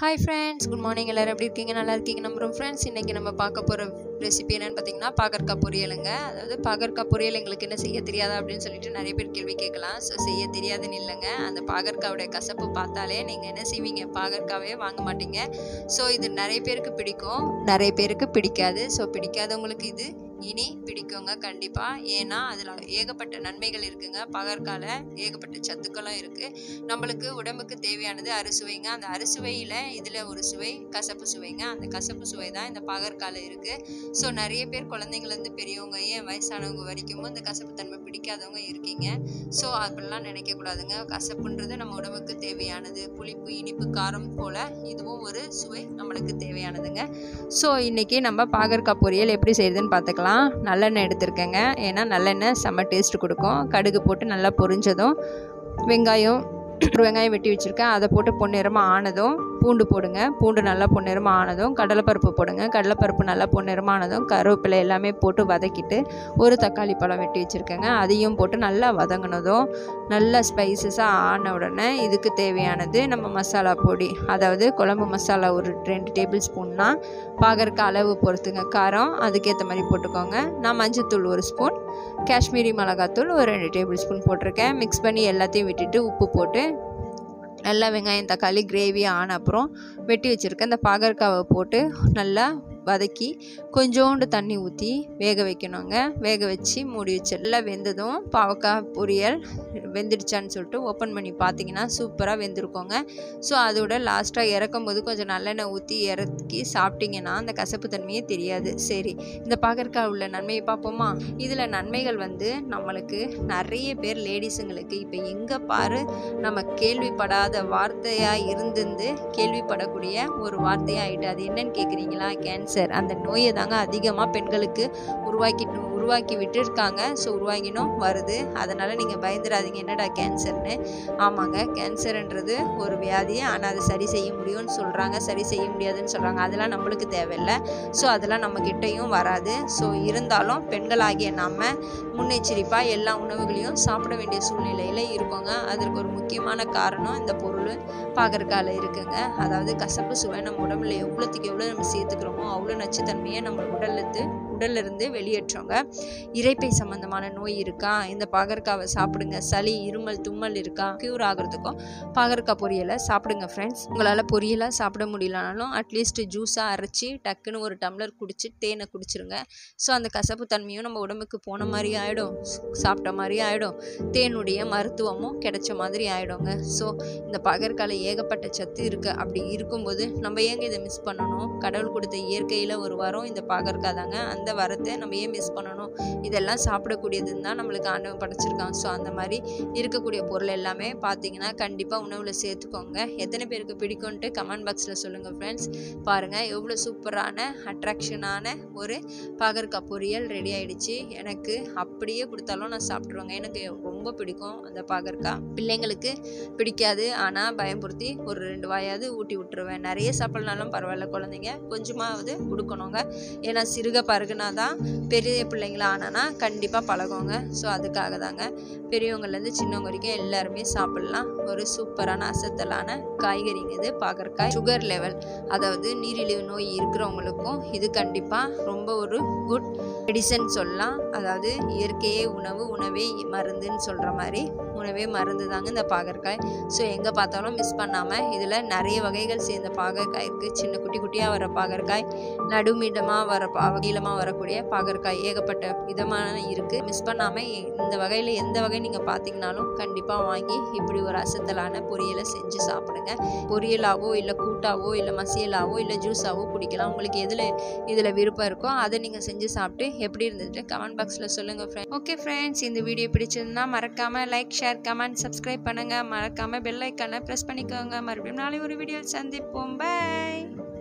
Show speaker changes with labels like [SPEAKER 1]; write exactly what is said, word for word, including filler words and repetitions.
[SPEAKER 1] Hi friends, good morning. எல்லோரும் எப்படி இருக்கீங்க? நல்லா இருக்கீங்க நம்புகிறோம் ஃப்ரெண்ட்ஸ். இன்றைக்கி நம்ம பார்க்க போகிற ரெசிபி என்னென்னு பார்த்தீங்கன்னா பாகற்காய் பொரியலுங்க. அதாவது பாகற்காய் பொரியல் எங்களுக்கு என்ன செய்ய தெரியாதா அப்படின்னு சொல்லிட்டு நிறைய பேர் கேள்வி கேட்கலாம். ஸோ செய்ய தெரியாதுன்னு இல்லைங்க, அந்த பாகற்காயோடைய கசப்பு பார்த்தாலே நீங்கள் என்ன செய்வீங்க, பாகற்காவே வாங்க மாட்டீங்க. ஸோ இது நிறைய பேருக்கு பிடிக்கும், நிறைய பேருக்கு பிடிக்காது. ஸோ பிடிக்காதவங்களுக்கு இது இனி பிடிக்குங்க கண்டிப்பாக. ஏன்னா அதில் ஏகப்பட்ட நன்மைகள் இருக்குங்க. பாகற்காயில் ஏகப்பட்ட சத்துக்களும் இருக்குது. நம்மளுக்கு உடம்புக்கு தேவையானது அறுசுவைங்க. அந்த அறுசுவையில் இதில் ஒரு சுவை கசப்பு சுவைங்க. அந்த கசப்பு சுவை தான் இந்த பாகற்காயில் இருக்குது. ஸோ நிறைய பேர் குழந்தைங்கள்லேருந்து பெரியவங்க, ஏன் வயசானவங்க வரைக்கும் இந்த கசப்பு தன்மை பிடிக்காதவங்க இருக்கீங்க. ஸோ அப்படிலாம் நினைக்கக்கூடாதுங்க. கசப்புன்றது நம்ம உடம்புக்கு தேவையானது. புளிப்பு, இனிப்பு, காரம் போல் இதுவும் ஒரு சுவை நம்மளுக்கு தேவையானதுங்க. ஸோ இன்றைக்கி நம்ம பாகற்காய் பொரியல் எப்படி செய்யுதுன்னு பார்த்துக்கலாம். நல்லெண்ணெய் எடுத்துருக்கேங்க, ஏன்னா நல்லெண்ணெய் செம்ம டேஸ்ட் கொடுக்கும். கடுகு போட்டு நல்லா பொரிஞ்சதும் வெங்காயம் ஒரு வெங்காயம் வெட்டி வச்சுருக்கேன், அதை போட்டு பொன்னிறமாக ஆனதும் பூண்டு போடுங்க. பூண்டு நல்லா பொன்னிறமாக ஆனதும் கடலைப்பருப்பு போடுங்க. கடலைப்பருப்பு நல்லா பொன்னிறமாக ஆனதும் கருவேப்பிலை எல்லாமே போட்டு வதக்கிட்டு ஒரு தக்காளி பழம் வெட்டி வச்சுருக்கேங்க, அதையும் போட்டு நல்லா வதங்கினதும் நல்லா ஸ்பைசஸாக ஆன உடனே இதுக்கு தேவையானது நம்ம மசாலா பொடி, அதாவது குழம்பு மசாலா ஒரு ரெண்டு டேபிள் ஸ்பூன்னா பாகற்காய் அளவு பொறுத்துங்க. காரம் அதுக்கேற்ற மாதிரி போட்டுக்கோங்க. நான் மஞ்சத்தூள் ஒரு ஸ்பூன், காஷ்மீரி மிளகாத்தூள் ஒரு ரெண்டு டேபிள் ஸ்பூன் போட்டிருக்கேன். மிக்ஸ் பண்ணி எல்லாத்தையும் விட்டுட்டு உப்பு போட்டு நல்லா வெங்காயம் தக்காளி கிரேவி ஆன அப்புறம் வெட்டி வச்சுருக்கேன் இந்த பாகற்காவை போட்டு நல்லா வதக்கி கொஞ்சோண்டு தண்ணி ஊற்றி வேக வைக்கணுங்க. வேக வச்சு மூடி வச்சு எல்லாம் வெந்ததும் பாவக்காய் பொரியல் வெந்துடுச்சான்னு சொல்லிட்டு ஓப்பன் பண்ணி பார்த்தீங்கன்னா சூப்பராக வெந்திருக்கோங்க. ஸோ அதோட லாஸ்ட்டாக இறக்கும் போது கொஞ்சம் நல்லெண்ணெய் ஊற்றி இறக்கி சாப்பிட்டிங்கன்னா அந்த கசப்பு தன்மையே தெரியாது. சரி, இந்த பாகற்காய் உள்ள நன்மையை பார்ப்போமா? இதில் நன்மைகள் வந்து நம்மளுக்கு நிறைய பேர் லேடிஸுங்களுக்கு இப்போ எங்கே பாரு நம்ம கேள்விப்படாத வார்த்தையாக இருந்திருந்து கேள்விப்படக்கூடிய ஒரு வார்த்தையாகிட்டு. அது என்னன்னு கேட்குறீங்களா? கேன்சர். அந்த நோயை தாங்க அதிகமாக பெண்களுக்கு உருவாக்கிட்டு உருவாக்கி விட்டுருக்காங்க. ஸோ உருவாக்கினும் வருது. அதனால் நீங்கள் பயந்துடாதீங்க, என்னடா கேன்சர்னு. ஆமாங்க, கேன்சர்ன்றது ஒரு வியாதி, ஆனால் அதை சரி செய்ய முடியும்னு சொல்கிறாங்க, சரி செய்ய முடியாதுன்னு சொல்கிறாங்க. அதெல்லாம் நம்மளுக்கு தேவையில்லை. ஸோ அதெல்லாம் நம்மக்கிட்டையும் வராது. ஸோ இருந்தாலும் பெண்களாகிய நம்ம முன்னெச்சரிப்பாக எல்லா உணவுகளையும் சாப்பிட வேண்டிய சூழ்நிலையில் இருக்கோங்க. அதற்கு ஒரு முக்கியமான காரணம் இந்த பொருள் பாகற்காயில் இருக்குங்க. அதாவது கசப்பு சுவை நம்ம உடம்புல எவ்வளோத்துக்கு எவ்வளோ நம்ம சேர்த்துக்கிறோமோ அவ்வளோ நச்சுத்தன்மையை நம்ம உடலுக்கு உடல்லிருந்து வெளியேற்றோங்க. இரைப்பை சம்மந்தமான நோய் இருக்கா, இந்த பாகற்காவை சாப்பிடுங்க. சளி, இருமல், தும்மல் இருக்கா, க்யூர் ஆகிறதுக்கும் பாகற்காய் பொரியலை சாப்பிடுங்க ஃப்ரெண்ட்ஸ். உங்களால் பொரியலாக சாப்பிட முடியலனாலும் அட்லீஸ்ட் ஜூஸாக அரைச்சி டக்குன்னு ஒரு டம்ளர் குடிச்சு தேனை குடிச்சிருங்க. ஸோ அந்த கசப்பு தன்மையும் நம்ம உடம்புக்கு போன மாதிரி ஆகிடும், சாப்பிட்ட மாதிரி ஆகிடும், தேனுடைய மருத்துவமும் கிடைச்ச மாதிரி ஆகிடுங்க. ஸோ இந்த பாகற்காயில் ஏகப்பட்ட சத்து இருக்குது. அப்படி இருக்கும்போது நம்ம ஏங்க இதை மிஸ் பண்ணணும்? கடவுள் கொடுத்த இயற்கையில் ஒரு வாரம் இந்த பாகற்காய் தாங்க. அந்த வரத்தை நம்ம ஏன் மிஸ் பண்ணணும்? இதெல்லாம் சாப்பிடக்கூடியதுன்னு தான் நம்மளுக்கு ஆண்டவன் படைச்சிருக்காங்க. ஸோ அந்த மாதிரி இருக்கக்கூடிய பொருள் எல்லாமே பார்த்தீங்கன்னா கண்டிப்பாக உணவில் சேர்த்துக்கோங்க. எத்தனை பேருக்கு பிடிக்கும்ன்ட்டு கமெண்ட் பாக்ஸில் சொல்லுங்கள் ஃப்ரெண்ட்ஸ். பாருங்கள் எவ்வளோ சூப்பரான அட்ராக்ஷனான ஒரு பாகற்காய் பொரியல் ரெடி ஆகிடுச்சு. எனக்கு அப்படியே கொடுத்தாலும் நான் சாப்பிட்ருவேங்க. எனக்கு ரொம்ப பிடிக்கும் அந்த பாகற்காய். பிள்ளைங்களுக்கு பிடிக்காது, ஆனால் பயம்படுத்தி ஒரு ரெண்டு வாயாவது ஊட்டி விட்டுருவேன். நிறைய சாப்பிட்னாலும் பரவாயில்ல, குழந்தைங்க கொஞ்சமாவது கொடுக்கணுங்க. ஏன்னா சிறுக பருகுனா தான் பெரிய பிள்ளைங்களா ஆனானா கண்டிப்பாக பழகுங்க. ஸோ அதுக்காக தாங்க. பெரியவங்கலேருந்து சின்னவங்க வரைக்கும் எல்லாருமே சாப்பிட்லாம். ஒரு சூப்பரான அசத்தலான காய்கறிங்க இது பாகற்காய். சுகர் லெவல், அதாவது நீரிழிவு நோய் இருக்கிறவங்களுக்கும் இது கண்டிப்பாக ரொம்ப ஒரு குட் மெடிசன் சொல்லலாம். அதாவது இயற்கையே உணவு, உணவே மருந்துன்னு சொல்கிற மாதிரி உணவே மருந்து தாங்க இந்த பாகற்காய். ஸோ எங்கே பார்த்தாலும் மிஸ் பண்ணாமல் இதில் நிறைய வகைகள் சேர்ந்த பாகற்காய் இருக்குது. சின்ன குட்டி குட்டியாக வர பாகற்காய், நடுமிடமாக வர பா நீளமாக வரக்கூடிய பாகற்காய், ஏகப்பட்ட விதமான இருக்குது. மிஸ் பண்ணாமல் இந்த வகையில் எந்த வகை நீங்கள் பார்த்தீங்கனாலும் கண்டிப்பாக வாங்கி இப்படி ஒரு அசத்தலான பொரியலை செஞ்சு சாப்பிடுங்க. பொரியலாவோ இல்லை கூட்டாவோ இல்லை மசியலாவோ இல்லை ஜூஸாவோ குடிக்கலாம். உங்களுக்கு எதில் இதில் விருப்பம் இருக்கோ அதை நீங்கள் செஞ்சு சாப்பிட்டு எப்படி இருந்துட்டு கமெண்ட் பாக்ஸில் சொல்லுங்கள் ஃப்ரெண்ட். ஓகே ஃப்ரெண்ட்ஸ், இந்த வீடியோ பிடிச்சிருந்தா மறக்காமல் லைக், ஷேர், கமெண்ட், சப்ஸ்கிரைப் பண்ணுங்கள். மறக்காமல் பெல் ஐக்கானை ப்ரெஸ் பண்ணிக்கோங்க. மறுபடியும் நாளை ஒரு வீடியோ சந்திப்போம். பை.